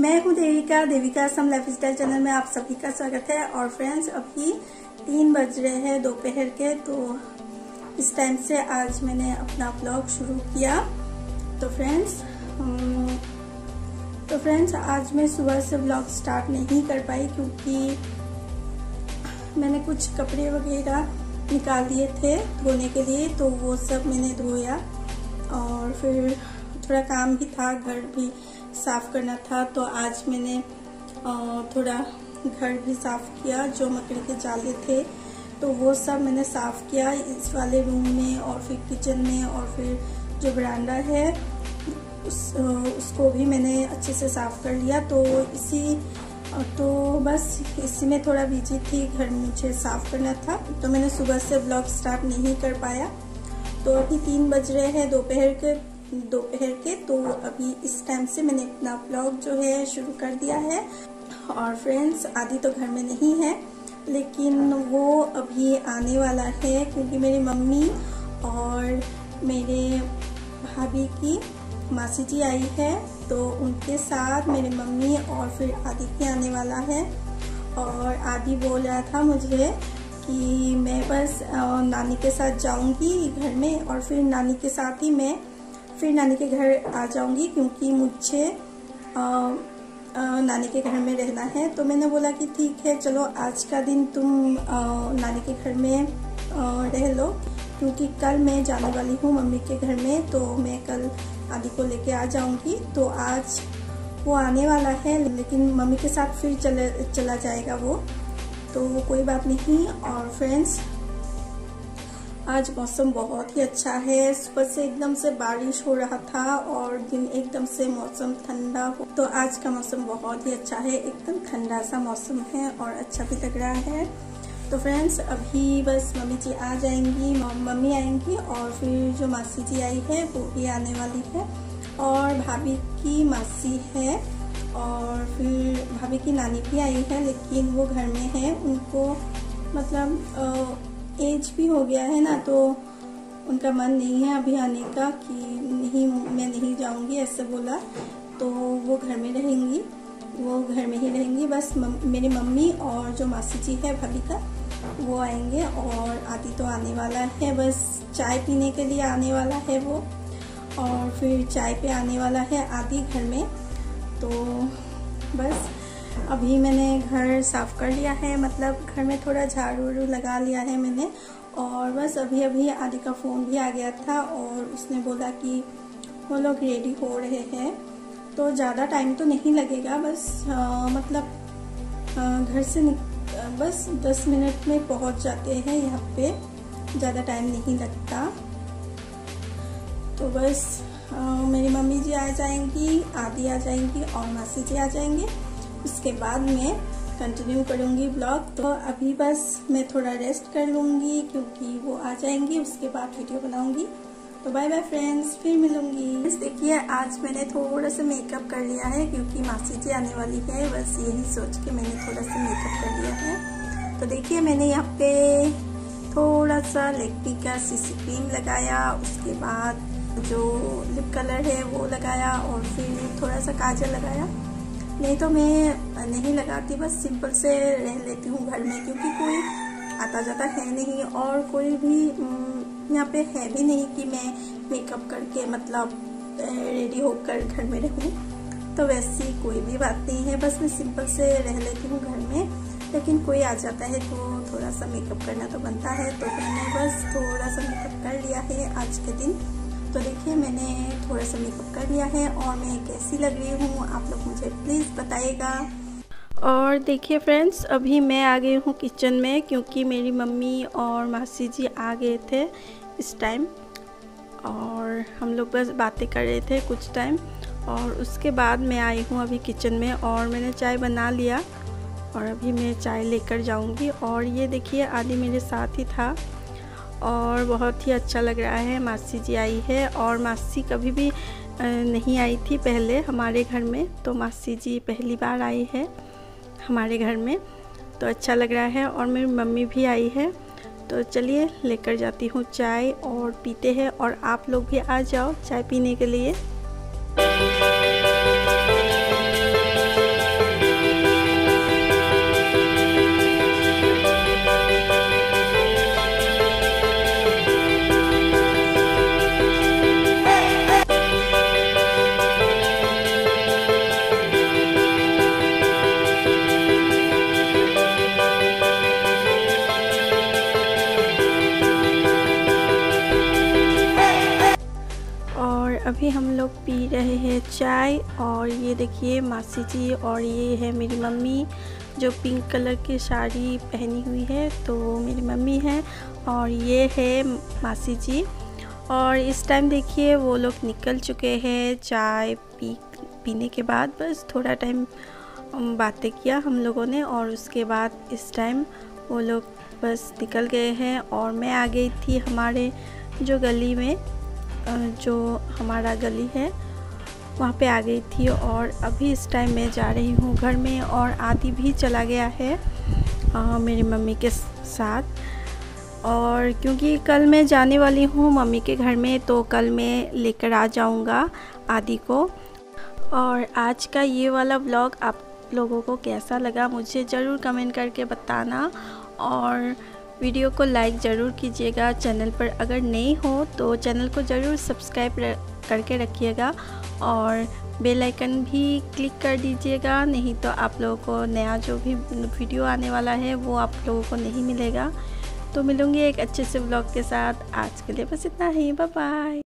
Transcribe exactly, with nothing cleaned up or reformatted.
मैं हूँ Devika Devika some lifestyle channel में आप सभी का स्वागत है। और फ्रेंड्स, अभी तीन बज रहे हैं दोपहर के, तो इस टाइम से आज मैंने अपना ब्लॉग शुरू किया। तो फ्रेंड्स तो फ्रेंड्स आज मैं सुबह से ब्लॉग स्टार्ट नहीं कर पाई क्योंकि मैंने कुछ कपड़े वगैरह निकाल दिए थे धोने के लिए, तो वो सब मैंने धोया और फिर थोड़ा काम भी था, घर भी साफ करना था। तो आज मैंने थोड़ा घर भी साफ किया, जो मकड़ी के जाले थे तो वो सब मैंने साफ किया इस वाले रूम में और फिर किचन में, और फिर जो बरामदा है उस उसको भी मैंने अच्छे से साफ कर लिया। तो इसी तो बस इसी में थोड़ा बिजी थी, घर मुझे साफ करना था, तो मैंने सुबह से ब्लॉग स्टार्ट नहीं कर पाया। तो अभी तीन बज रहे हैं दोपहर के दोपहर के तो अभी इस टाइम से मैंने अपना ब्लॉग जो है शुरू कर दिया है। और फ्रेंड्स, आदि तो घर में नहीं है, लेकिन वो अभी आने वाला है क्योंकि मेरी मम्मी और मेरे भाभी की मासी जी आई है, तो उनके साथ मेरे मम्मी और फिर आदि भी आने वाला है। और आदि बोल रहा था मुझे कि मैं बस नानी के साथ जाऊंगी घर में और फिर नानी के साथ ही मैं फिर नानी के घर आ जाऊंगी क्योंकि मुझे आ, आ, नानी के घर में रहना है। तो मैंने बोला कि ठीक है, चलो आज का दिन तुम आ, नानी के घर में आ, रह लो, क्योंकि कल मैं जाने वाली हूँ मम्मी के घर में, तो मैं कल आदि को लेके आ जाऊंगी। तो आज वो आने वाला है, लेकिन मम्मी के साथ फिर चले चला जाएगा वो, तो कोई बात नहीं। और फ्रेंड्स, आज मौसम बहुत ही अच्छा है, सुबह से एकदम से बारिश हो रहा था और दिन एकदम से मौसम ठंडा हो, तो आज का मौसम बहुत ही अच्छा है, एकदम ठंडा सा मौसम है और अच्छा भी लग रहा है। तो फ्रेंड्स, अभी बस मम्मी जी आ जाएंगी, मम्मी आएंगी और फिर जो मासी जी आई है वो भी आने वाली है, और भाभी की मासी है, और फिर भाभी की नानी भी आई है, लेकिन वो घर में है, उनको मतलब एज भी हो गया है ना, तो उनका मन नहीं है अभी आने का, कि नहीं मैं नहीं जाऊंगी ऐसे बोला, तो वो घर में रहेंगी वो घर में ही रहेंगी। बस मम, मेरी मम्मी और जो मासी जी है भाभी का वो आएंगे, और आदि तो आने वाला है, बस चाय पीने के लिए आने वाला है वो, और फिर चाय पे आने वाला है आदि घर में। तो बस अभी मैंने घर साफ कर लिया है, मतलब घर में थोड़ा झाड़ू वाड़ू लगा लिया है मैंने, और बस अभी अभी आदि का फ़ोन भी आ गया था और उसने बोला कि वो लोग रेडी हो रहे हैं, तो ज़्यादा टाइम तो नहीं लगेगा, बस आ, मतलब आ, घर से बस दस मिनट में पहुंच जाते हैं यहाँ पे, ज़्यादा टाइम नहीं लगता। तो बस आ, मेरी मम्मी जी आ जाएंगी, आदि आ जाएंगी और मासी जी आ जाएंगे, उसके बाद मैं कंटिन्यू करूँगी ब्लॉग। तो अभी बस मैं थोड़ा रेस्ट कर लूँगी क्योंकि वो आ जाएंगी, उसके बाद वीडियो बनाऊँगी। तो बाय बाय फ्रेंड्स, फिर मिलूँगी। देखिए, आज मैंने थोड़ा सा मेकअप कर लिया है क्योंकि मासी जी आने वाली है, बस यही सोच के मैंने थोड़ा सा मेकअप कर लिया है। तो देखिए, मैंने यहाँ पे थोड़ा सा लेक्मी का सीसी क्रीम लगाया, उसके बाद जो लिप कलर है वो लगाया, और फिर थोड़ा सा काजल लगाया। नहीं तो मैं नहीं लगाती, बस सिंपल से रह लेती हूँ घर में, क्योंकि कोई आता जाता है नहीं और कोई भी यहाँ पे है भी नहीं कि मैं मेकअप करके मतलब रेडी होकर घर में रहूँ, तो वैसी कोई भी बात नहीं है, बस मैं सिंपल से रह लेती हूँ घर में। लेकिन कोई आ जाता है तो थोड़ा सा मेकअप करना तो बनता है, तो मैंने बस थोड़ा सा मेकअप कर लिया है आज के दिन। तो देखिए, मैंने थोड़ा सा मेकअप कर लिया है और मैं कैसी लग रही हूँ आप लोग मुझे प्लीज़ बताइएगा। और देखिए फ्रेंड्स, अभी मैं आ गई हूँ किचन में क्योंकि मेरी मम्मी और मासी जी आ गए थे इस टाइम, और हम लोग बस बातें कर रहे थे कुछ टाइम, और उसके बाद मैं आई हूँ अभी किचन में, और मैंने चाय बना लिया और अभी मैं चाय लेकर जाऊँगी। और ये देखिए, आदि मेरे साथ ही था और बहुत ही अच्छा लग रहा है। मासी जी आई है, और मासी कभी भी नहीं आई थी पहले हमारे घर में, तो मासी जी पहली बार आई है हमारे घर में, तो अच्छा लग रहा है। और मेरी मम्मी भी आई है, तो चलिए लेकर जाती हूँ चाय और पीते हैं, और आप लोग भी आ जाओ चाय पीने के लिए। अभी हम लोग पी रहे हैं चाय। और ये देखिए मासी जी और ये है मेरी मम्मी जो पिंक कलर की साड़ी पहनी हुई है, तो वो मेरी मम्मी है। और ये है मासी जी। और इस टाइम देखिए वो लोग निकल चुके हैं चाय पी पीने के बाद। बस थोड़ा टाइम बातें किया हम लोगों ने और उसके बाद इस टाइम वो लोग बस निकल गए हैं। और मैं आ गई थी हमारे जो गली में, जो हमारा गली है वहाँ पे आ गई थी। और अभी इस टाइम मैं जा रही हूँ घर में। और आदि भी चला गया है आ, मेरी मम्मी के साथ। और क्योंकि कल मैं जाने वाली हूँ मम्मी के घर में, तो कल मैं लेकर आ जाऊँगा आदि को। और आज का ये वाला व्लॉग आप लोगों को कैसा लगा मुझे ज़रूर कमेंट करके बताना। और वीडियो को लाइक ज़रूर कीजिएगा। चैनल पर अगर नए हो तो चैनल को ज़रूर सब्सक्राइब करके रखिएगा और बेल आइकन भी क्लिक कर दीजिएगा, नहीं तो आप लोगों को नया जो भी वीडियो आने वाला है वो आप लोगों को नहीं मिलेगा। तो मिलूँगी एक अच्छे से व्लॉग के साथ। आज के लिए बस इतना ही, बाय बाय।